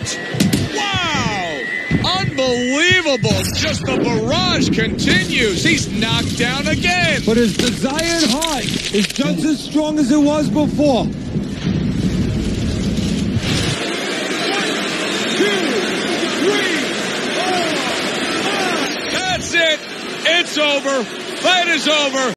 it. Wow! Unbelievable. Just the barrage continues. He's knocked down again. But his desired heart is just as strong as it was before. 1, 2, 3, 4, 5. That's it. It's over. Fight is over.